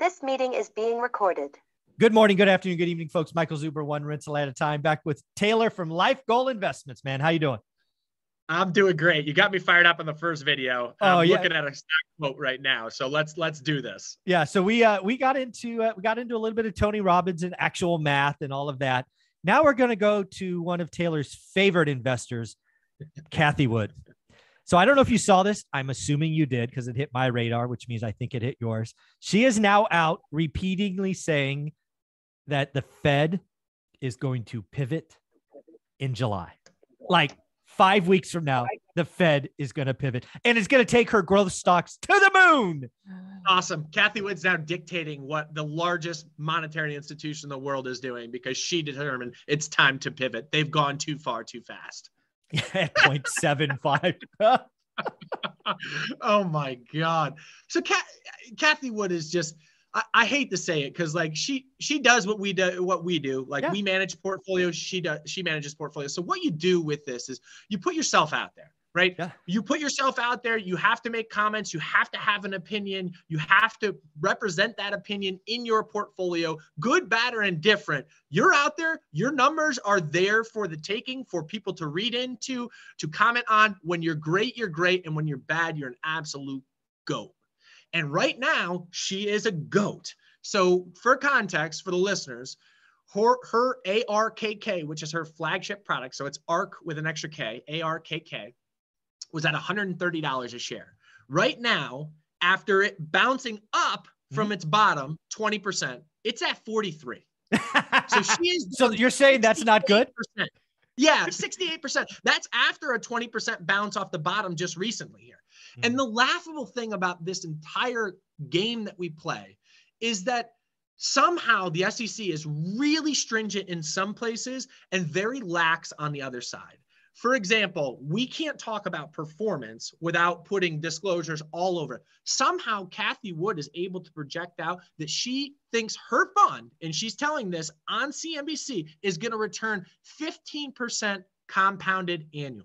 This meeting is being recorded. Good morning, good afternoon, good evening, folks. Michael Zuber, one rental at a time, back with Taylor from Life Goal Investments. Man, how you doing? I'm doing great. You got me fired up on the first video. I'm looking at a stock quote right now. So let's do this. Yeah. So we got into a little bit of Tony Robbins and actual math and all of that. Now we're going to go to one of Taylor's favorite investors, Cathie Wood. So I don't know if you saw this. I'm assuming you did because it hit my radar, which means I think it hit yours. She is now out repeatedly saying that the Fed is going to pivot in July. Like 5 weeks from now, the Fed is going to pivot and it's going to take her growth stocks to the moon. Awesome. Cathie Wood's now dictating what the largest monetary institution in the world is doing because she determined it's time to pivot. They've gone too far, too fast. 0.75. Oh my God. So Cathie Wood is just, I hate to say it because like she does what we do. Like we manage portfolios. She manages portfolios. So what you do with this is you put yourself out there, right? Yeah. You put yourself out there. You have to make comments. You have to have an opinion. You have to represent that opinion in your portfolio, good, bad, or indifferent. You're out there. Your numbers are there for the taking, for people to read into, to comment on. When you're great, you're great. And when you're bad, you're an absolute goat. And right now, she is a goat. So for context, for the listeners, her ARKK, which is her flagship product, so it's ARK with an extra K, ARKK, was at $130 a share. Right now, after it bouncing up from its bottom 20%, it's at 43. So she is. So you're saying that's not good? Yeah, 68%. That's after a 20% bounce off the bottom just recently here. And the laughable thing about this entire game that we play is that somehow the SEC is really stringent in some places and very lax on the other side. For example, we can't talk about performance without putting disclosures all over it. Somehow Cathie Wood is able to project out that she thinks her fund, and she's telling this on CNBC, is going to return 15% compounded annually.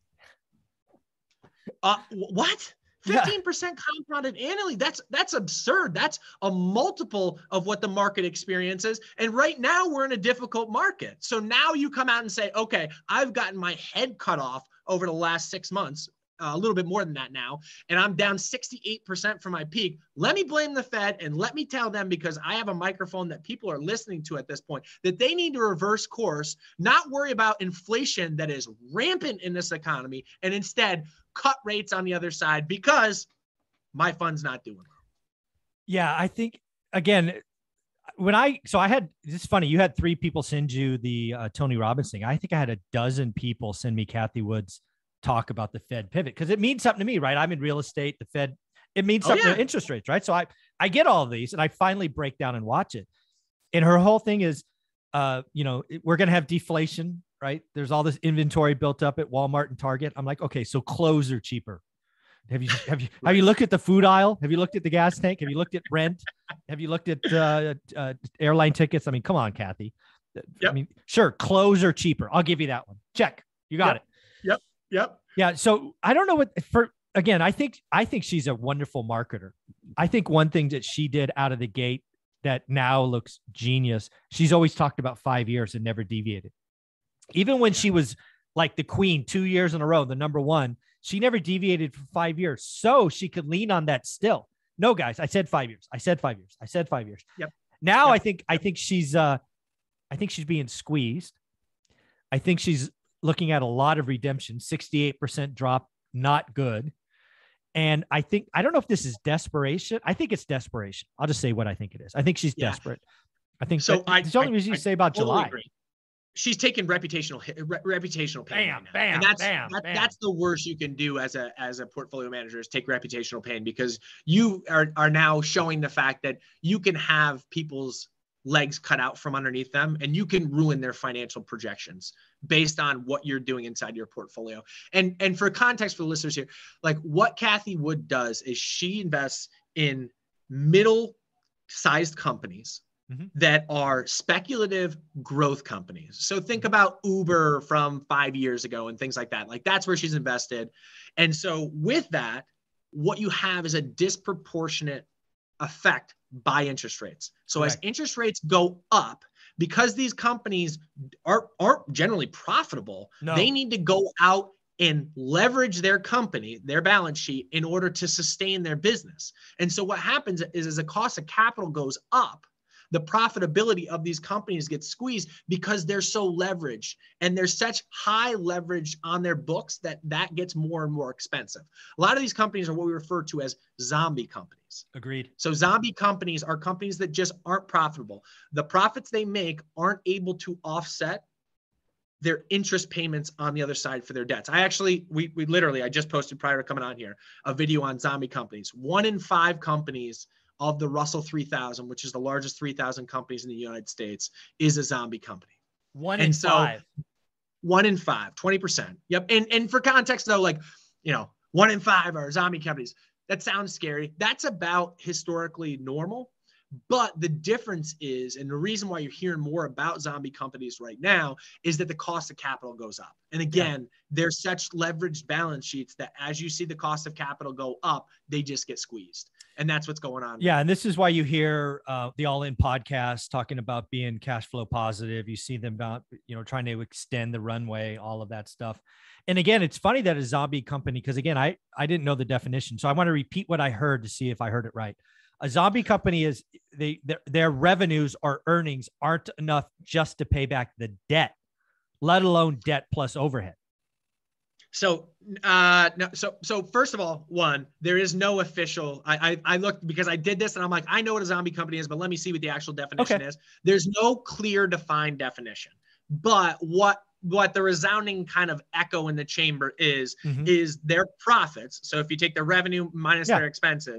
What? 15% compounded annually? That's absurd. That's a multiple of what the market experiences. And right now we're in a difficult market. So now you come out and say, okay, I've gotten my head cut off over the last 6 months, a little bit more than that now, and I'm down 68% from my peak. Let me blame the Fed and let me tell them, because I have a microphone that people are listening to at this point, that they need to reverse course, not worry about inflation that is rampant in this economy, and instead cut rates on the other side because my fund's not doing well. Yeah, I think, again, it's funny, you had 3 people send you the Tony Robbins thing. I think I had a dozen people send me Cathie Wood's talk about the Fed pivot because it means something to me, right? I'm in real estate. The Fed, it means something to interest rates, right? So I get all of these and I finally break down and watch it. And her whole thing is, we're going to have deflation, right? There's all this inventory built up at Walmart and Target. I'm like, okay, so clothes are cheaper. Have you looked at the food aisle? Have you looked at the gas tank? Have you looked at rent? Have you looked at airline tickets? I mean, come on, Cathie. Yep. I mean, sure, clothes are cheaper. I'll give you that one. Check. You got it. Yep. Yeah. So I don't know I think she's a wonderful marketer. I think one thing that she did out of the gate that now looks genius, she's always talked about 5 years and never deviated. Even when she was like the queen 2 years in a row, the number one, she never deviated for 5 years. So she could lean on that still. No, guys, I said 5 years. I said 5 years. I said 5 years. Yep. Now yep. I think she's being squeezed. I think she's looking at a lot of redemption, 68% drop, not good. And I don't know if this is desperation. I think it's desperation. I'll just say what I think it is. I think she's desperate. I think so. That's the only reason you say about totally July. Agree. She's taking reputational pain. Bam, that's the worst you can do as a portfolio manager, is take reputational pain, because you are now showing the fact that you can have people's legs cut out from underneath them, and you can ruin their financial projections based on what you're doing inside your portfolio. And for context for the listeners here, like what Cathie Wood does is she invests in middle-sized companies that are speculative growth companies. So think about Uber from 5 years ago and things like that. Like that's where she's invested. And so with that, what you have is a disproportionate effect by interest rates. So Correct. as interest rates go up, because these companies aren't generally profitable, they need to go out and leverage their company, their balance sheet, in order to sustain their business. And so what happens is as the cost of capital goes up, the profitability of these companies gets squeezed because they're so leveraged, and there's such high leverage on their books that gets more and more expensive. A lot of these companies are what we refer to as zombie companies. Agreed. So zombie companies are companies that just aren't profitable. The profits they make aren't able to offset their interest payments on the other side for their debts. I just posted prior to coming on here a video on zombie companies. 1 in 5 companies of the Russell 3000, which is the largest 3,000 companies in the United States, is a zombie company. 1 in 5. 1 in 5, 20%. Yep. And for context though, 1 in 5 are zombie companies. That sounds scary. That's about historically normal. But the difference is, and the reason why you're hearing more about zombie companies right now, is that the cost of capital goes up. And again, there's such leveraged balance sheets that as you see the cost of capital go up, they just get squeezed. And that's what's going on. Yeah. And this is why you hear the All In podcast talking about being cash flow positive. You see them about, trying to extend the runway, all of that stuff. And again, it's funny that a zombie company, because again, I didn't know the definition. So I want to repeat what I heard to see if I heard it right. A zombie company is their revenues or earnings aren't enough just to pay back the debt, let alone debt plus overhead. So, no, so first of all, there is no official, I looked because I did this and I'm like, I know what a zombie company is, but let me see what the actual definition is. There's no clear defined definition, but what the resounding kind of echo in the chamber is their profits. So if you take their revenue minus their expenses,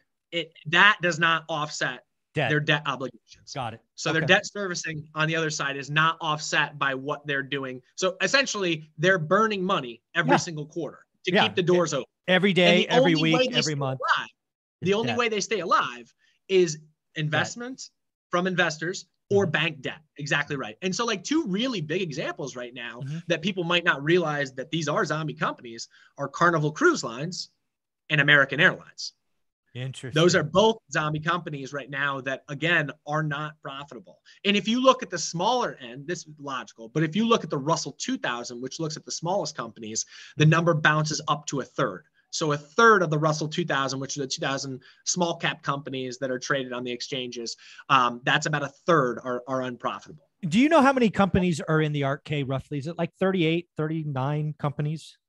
that does not offset their debt obligations. Got it. So their debt servicing on the other side is not offset by what they're doing. So essentially they're burning money every single quarter to keep the doors open. Every day, every week, every month. The only way they stay alive is investments from investors or bank debt. Exactly right. And so 2 really big examples right now that people might not realize that these are zombie companies are Carnival Cruise Lines and American Airlines. Interesting. Those are both zombie companies right now that, again, are not profitable. And if you look at the smaller end, this is logical, but if you look at the Russell 2000, which looks at the smallest companies, the number bounces up to a third. So a third of the Russell 2000, which are the 2000 small cap companies that are traded on the exchanges, that's about a third are unprofitable. Do you know how many companies are in the ARK roughly? Is it like 38, 39 companies?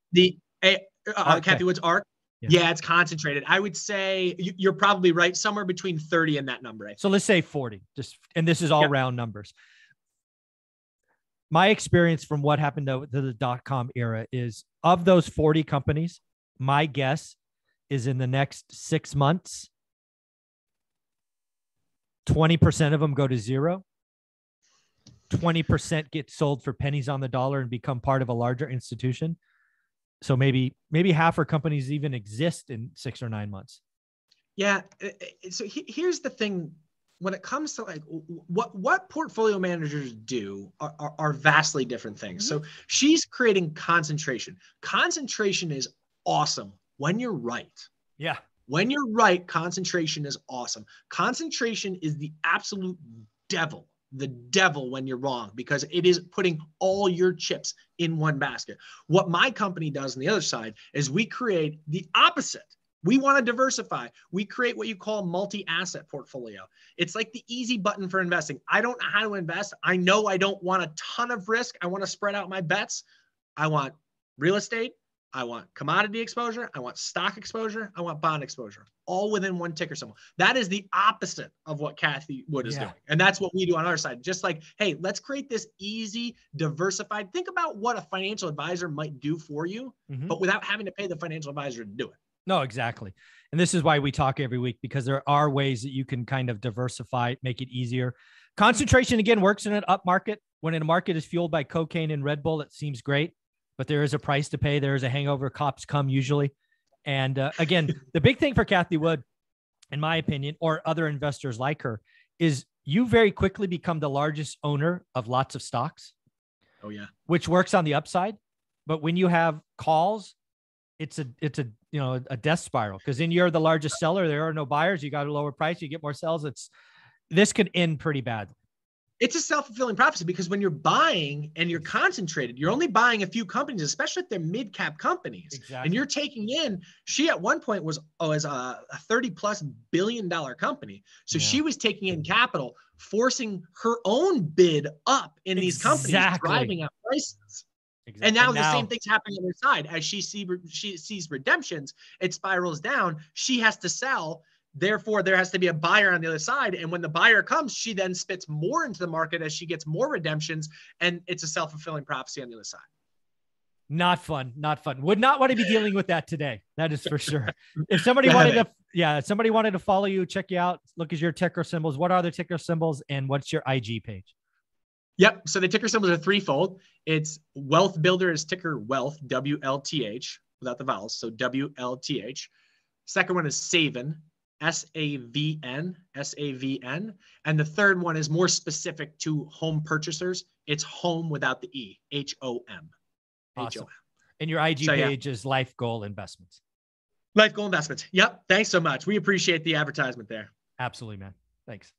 Cathie Wood's ARK? Yeah, it's concentrated. I would say you're probably right, somewhere between 30 and that number. So let's say 40, and this is all round numbers. My experience from what happened to the .com era is, of those 40 companies, my guess is in the next 6 months, 20% of them go to zero. 20% get sold for pennies on the dollar and become part of a larger institution. So maybe half our companies even exist in 6 or 9 months. Yeah. So here's the thing. When it comes to what portfolio managers do are vastly different things. So she's creating concentration. Concentration is awesome when you're right. Yeah. When you're right, concentration is awesome. Concentration is the absolute devil. The devil when you're wrong, because it is putting all your chips in one basket. What my company does on the other side is we create the opposite. We want to diversify. We create what you call multi-asset portfolio. It's like the easy button for investing. I don't know how to invest. I know I don't want a ton of risk. I want to spread out my bets. I want real estate. I want commodity exposure. I want stock exposure. I want bond exposure, all within one ticker symbol. That is the opposite of what Cathie Wood is doing. And that's what we do on our side. Just like, hey, let's create this easy, diversified. Think about what a financial advisor might do for you, but without having to pay the financial advisor to do it. No, exactly. And this is why we talk every week, because there are ways that you can kind of diversify, make it easier. Concentration, again, works in an up market. When a market is fueled by cocaine and Red Bull, it seems great. But there is a price to pay. There is a hangover. Cops come usually. And again, the big thing for Cathie Wood, in my opinion, or other investors like her, is you very quickly become the largest owner of lots of stocks. Oh, yeah. Which works on the upside. But when you have calls it's a a death spiral, because then you're the largest seller. There are no buyers. You got a lower price. You get more sales. This could end pretty bad. It's a self-fulfilling prophecy, because when you're buying and you're concentrated, you're only buying a few companies, especially if they're mid-cap companies. Exactly. And you're taking in, she at one point was a $30+ billion company. So she was taking in capital, forcing her own bid up in these companies, driving up prices. Exactly. And now the same thing's happening on her side. As she sees redemptions, it spirals down. She has to sell. Therefore, there has to be a buyer on the other side. And when the buyer comes, she then spits more into the market as she gets more redemptions. And it's a self-fulfilling prophecy on the other side. Not fun. Would not want to be dealing with that today. That is for sure. If somebody wanted to follow you, check you out, look at your ticker symbols. What are the ticker symbols, and what's your IG page? Yep. So the ticker symbols are threefold. It's Wealth Builder is ticker Wealth, WLTH, without the vowels. So WLTH. Second one is Savin, SAVN. And the third one is more specific to home purchasers. It's home without the E, HOM. Awesome. And your IG page is Life Goal Investments. Life Goal Investments. Yep. Thanks so much. We appreciate the advertisement there. Absolutely, man. Thanks.